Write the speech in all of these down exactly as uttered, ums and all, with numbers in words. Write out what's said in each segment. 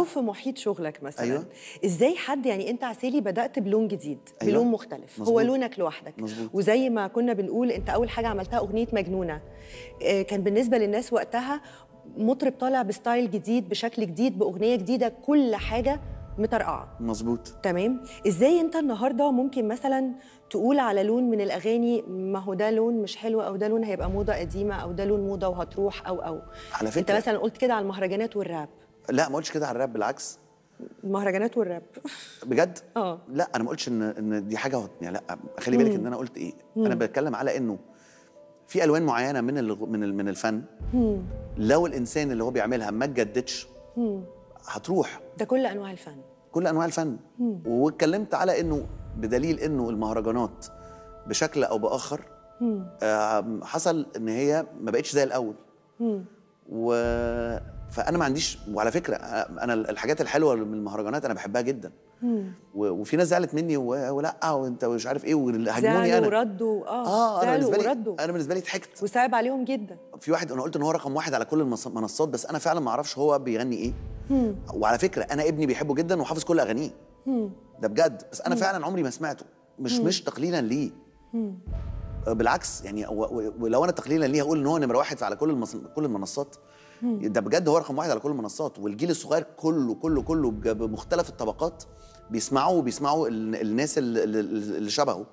في محيط شغلك مثلا، أيوة. ازاي حد يعني انت عسالي بدات بلون جديد، أيوة. بلون مختلف، مزبوط. هو لونك لوحدك. مزبوط. وزي ما كنا بنقول انت اول حاجه عملتها اغنيه مجنونه، كان بالنسبه للناس وقتها مطرب طالع بستايل جديد بشكل جديد باغنيه جديده، كل حاجه مترقعه. مظبوط. تمام. ازاي انت النهارده ممكن مثلا تقول على لون من الاغاني ما هو ده لون مش حلو، او ده لون هيبقى موضه قديمه، او ده لون موضه وهتروح، او او على فكره انت مثلا قلت كده على المهرجانات والراب. لا ما قلتش كده على الراب، بالعكس. المهرجانات والراب بجد؟ اه لا انا ما قلتش ان ان دي حاجه يعني، لا خلي بالك ان انا قلت ايه. مم. انا بتكلم على انه في الوان معينه من ال من من الفن، مم. لو الانسان اللي هو بيعملها ما اتجددش هتروح. ده كل انواع الفن، كل انواع الفن. مم. واتكلمت على انه بدليل انه المهرجانات بشكل او باخر آه حصل ان هي ما بقتش زي الاول. مم. و فانا ما عنديش. وعلى فكره انا الحاجات الحلوه من المهرجانات انا بحبها جدا. مم. وفي ناس زعلت مني ولا وانت مش عارف ايه وهاجموني انا. وردوا اه اه انا بالنسبه لي وردوا. انا بالنسبه لي ضحكت وصعب عليهم جدا. في واحد انا قلت ان هو رقم واحد على كل المنصات، بس انا فعلا ما اعرفش هو بيغني ايه. مم. وعلى فكره انا ابني بيحبه جدا وحافظ كل اغانيه. ده بجد. بس انا مم. فعلا عمري ما سمعته. مش مم. مش تقليلا ليه. مم. بالعكس يعني، ولو انا تقليلا ليه هقول ان هو نمره واحد على كل كل المنصات. ده بجد هو رقم واحد على كل المنصات. والجيل الصغير كله كله كله بمختلف الطبقات بيسمعوا وبيسمعوا الناس اللي شبهه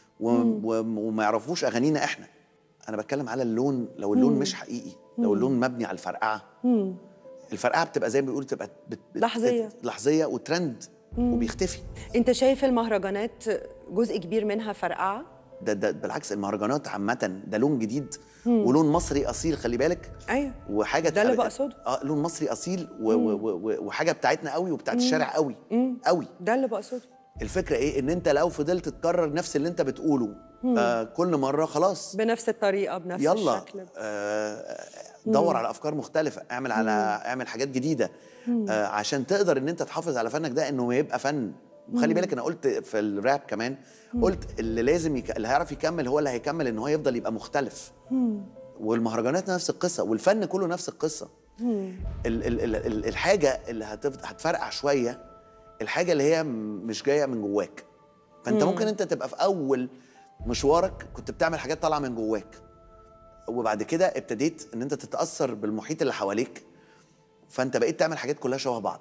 وما يعرفوش اغانينا احنا. انا بتكلم على اللون. لو اللون مم. مش حقيقي، لو اللون مبني على الفرقعه، مم. الفرقعه بتبقى زي ما بيقولوا بتبقى بت بت لحظيه لحظيه وترند مم. وبيختفي. انت شايف المهرجانات جزء كبير منها فرقعه؟ ده, ده بالعكس، المهرجانات عامه ده لون جديد. مم. ولون مصري اصيل، خلي بالك. ايوه وحاجه ده اللي بقصده. اه لون مصري اصيل و و و وحاجه بتاعتنا قوي وبتاعت مم. الشارع قوي مم. قوي. ده اللي بقصده. الفكره ايه؟ ان انت لو فضلت تكرر نفس اللي انت بتقوله آه كل مره خلاص بنفس الطريقه بنفس يلا الشكل. آه دور مم. على افكار مختلفه، اعمل على مم. اعمل حاجات جديده آه عشان تقدر ان انت تحافظ على فنك ده انه يبقى فن. وخلي بالك انا قلت في الراب كمان، قلت اللي لازم يك... اللي هيعرف يكمل هو اللي هيكمل ان هو يفضل يبقى مختلف. مم. والمهرجانات نفس القصه، والفن كله نفس القصه. ال... ال... ال... الحاجه اللي هتف... هتفرقع شويه، الحاجه اللي هي مش جايه من جواك. فانت مم. ممكن انت تبقى في اول مشوارك كنت بتعمل حاجات طالعه من جواك، وبعد كده ابتديت ان انت تتاثر بالمحيط اللي حواليك، فانت بقيت تعمل حاجات كلها شبه بعض.